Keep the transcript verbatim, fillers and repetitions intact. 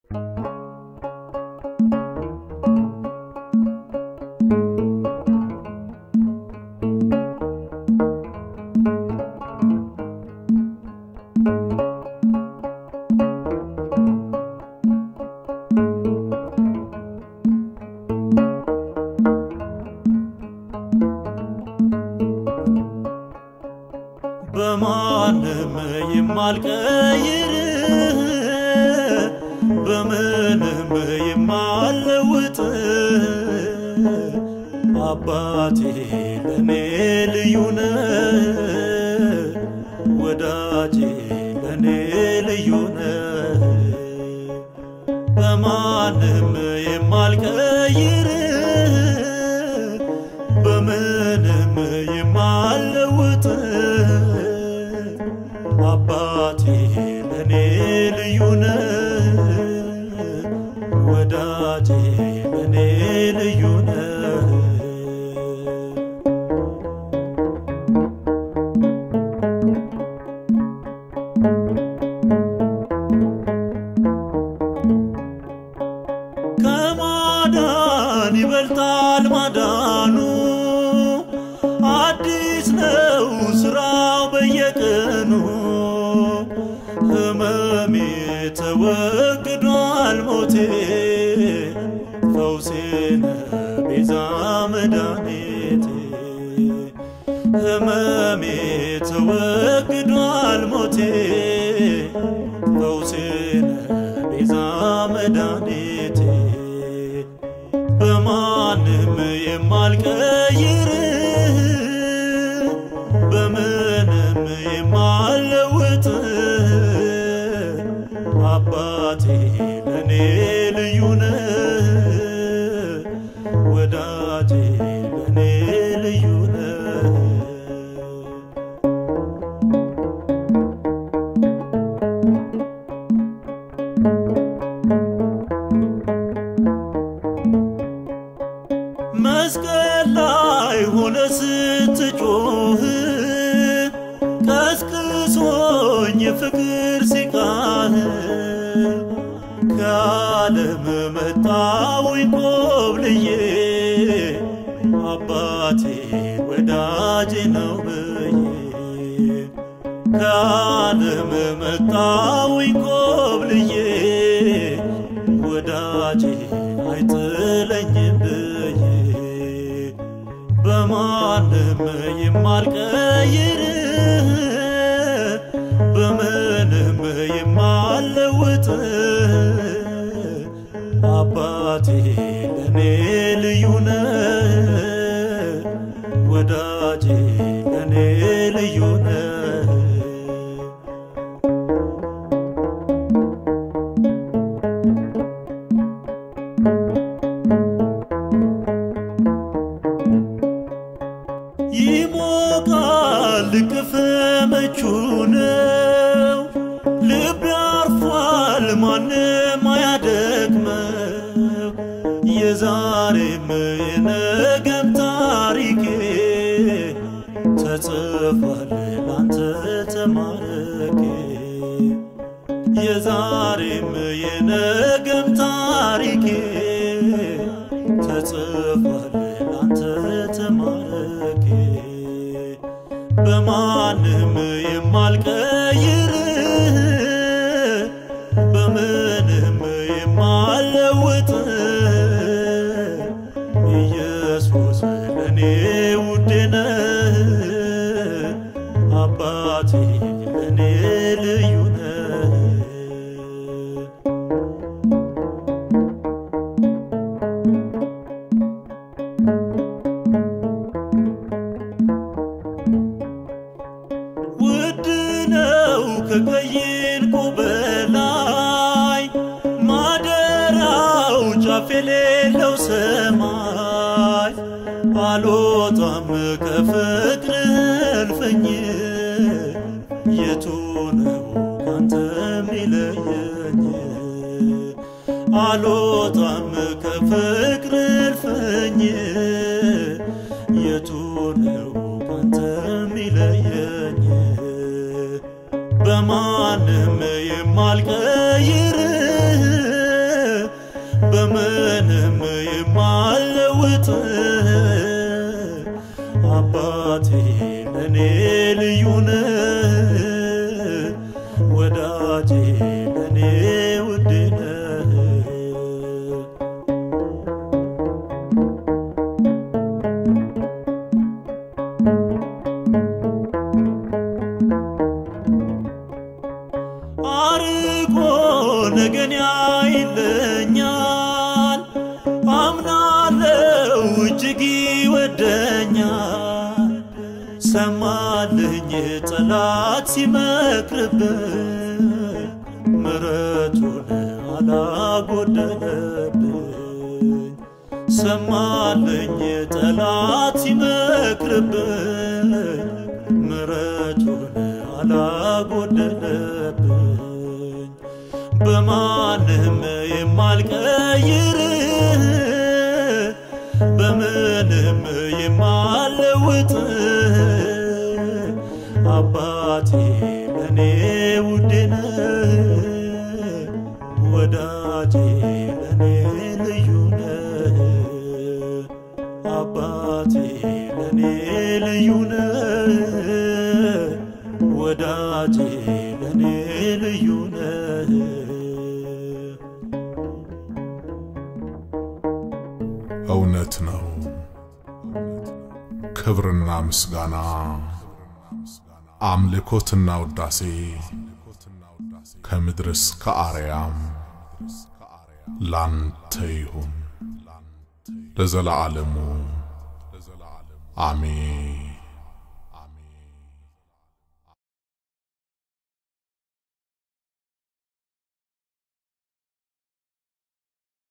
በማንም የማልቀይር በምንም የማልለውጥ አባቴ ለኔ ልዩ ነህ ወዳጄ ለኔ ልዩ ነህ በማንም የማልቀይር በምንም የማልለውጥ አባቴ ለኔ ልዩ ነህ ወዳጄ ለኔ ልዩ ነህ ከማዳን ይበልጣል ማዳኑ አዲስ ነው ስራው በየቀኑ ህመሜ ተወግዷል ሞቴ ፈውሴ ነህ ቤዛ መድኃኒቴ ህመሜ ተወግዷል ሞቴ ፈውሴ ነህ ቤዛ መድኃኒቴ በማንም የማልቀይር በምንም የማልለውጥ አባቴ ለኔ ልዩ ነህ ወዳጄ ለኔ ልዩ ነህ መስቀል ላይ ሆነ ስትጮህ ቀስቅሶኝ ፍቅር ሲቃህ ከዓለም መጣሁኝ ኮብልዬ አባቴ ወዳጄ ነው ብዬ ከዓለም መጣሁኝ ኮብልዬ ወዳጄ አይጥለኝም ብዬ በማንም የማልቀይር በምንም የማልለውጥ አባቴ ለኔ ልዩ ነህ ወዳጄ ለኔ ልዩ ነህ ይሞቃል ቅፍ ምቹ ነው ልብ ያርፏል ማንም አያደክመው የዛሬም የነገም ታሪኬ ተጽፏል ላንተ ተማረኬ የዛሬም የነገም ታሪኬ ተጽፏል ላንተ ተማረኬ በማንም የማልቀይር በምንም የማልለውጥ ኢየሱስ ለኔ ውዴ ነህ አባቴ ለኔ ልዩ ነህ ውድ ነው ከቀይ ዕንቁ በላይ ማደሪያው ጫፍ የሌለው ሰማይ አልወጣም ከፍቅርህ እልፍኝ የቱ ነው ካንተ የሚለየኝ አልወጣም ከፍቅርህ እልፍኝ የቱ ነው ካንተ የሚለየኝ በማንም የማልቀይር ያይለኛል አምናለው እጅግ ይወደኛል ሰማልኝ ጠላት ሲመክርብኝ ምሕረቱን አላጎደለብኝ ሰማልኝ ጠላት ሲመክርብኝ ምሕረቱን አላጎደለብኝ በማንም የማልቀይር በምንም የማልለውጥ አባቴ ለኔ ውዴ ነህ ወዳጄ ለኔ ልዩ ነህ አባቴ ለኔ ልዩ ነህ ወዳጄ ለኔ ልዩ ነህ እውነት ነው ክብርና ምስጋና አምልኮትና ውዳሴ ከምድርስ ከአርያም ላንተ ይሁን ለዘላለሙ አሜን